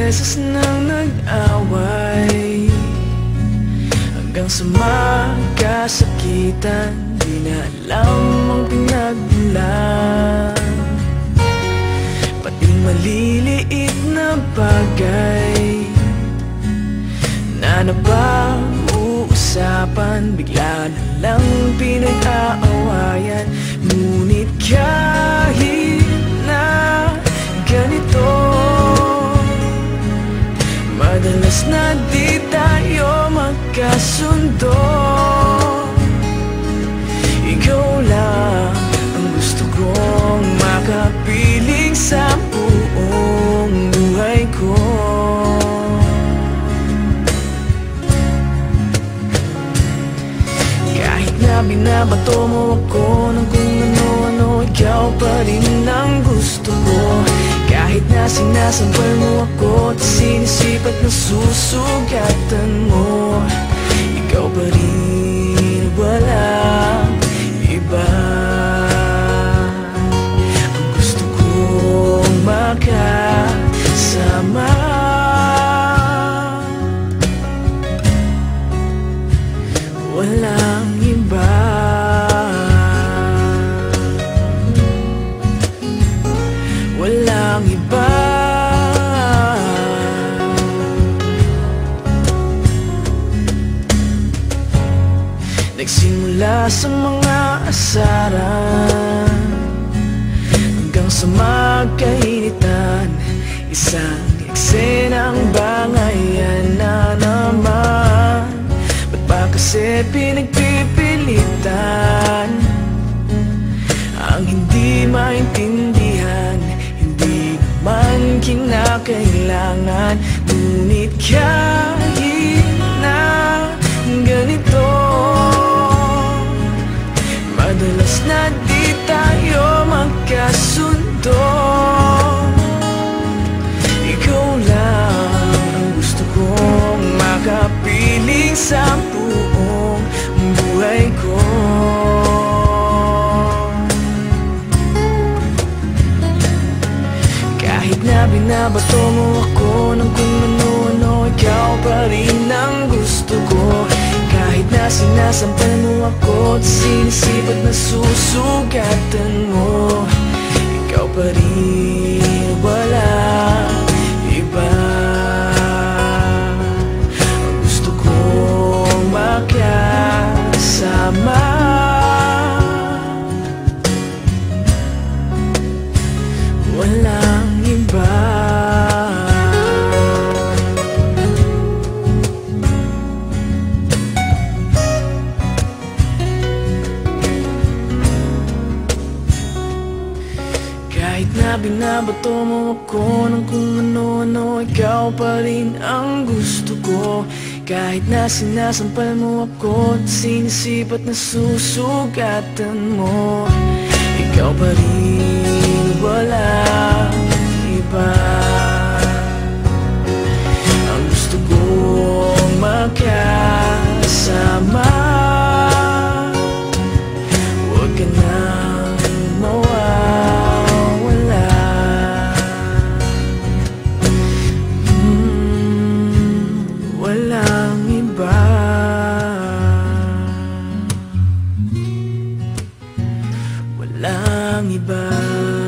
beses nang nag-away, hanggang sa magkasakitan. Di na alam ang pinagmulan, pati maliliit na bagay na napag-uusapan, bigla na lang pinag-aawayan. Ngunit kahit na ganito, madalas na di tayo magkasundo. Ikaw lang ang gusto kong makapiling sa buong buhay ko. Kahit na binabato mo ako ng kung ano-ano, ikaw pa rin ang gusto ko. Kahit na sinasampal mo ako at sinisipat na susugatan mo, ikaw pa rin, walang iba. Ang gusto kong makasama, walang iba. Walang iba. Nagsimula sa mga asaran, hanggang sa magkainitan, isang eksenang bangayan na naman. Ba't ba kasi pinagpipilitan ang hindi maintindihan? Hindi naman kinakailangan. Ngunit kahit na ganito, madalas na di tayo magkasundo. Ikaw lang ang gusto kong makapiling sa buong buhay ko. Kahit na binabato mo ako ng kung ano-ano, ikaw pa rin ang gusto ko. Kahit na sinasampal mo ako at sinisipat na susugatan mo, ikaw pa rin, walang iba. Ang gusto kong makasama, walang iba. Kahit na binabato mo ako ng kung ano-ano, ikaw pa rin ang gusto ko. Kahit na sinasampal mo ako at sinisipat na susugatan mo, ikaw pa rin, walang iba. Ang gusto kong makasama, huwag ka nang mawawala. Walang iba. Walang iba.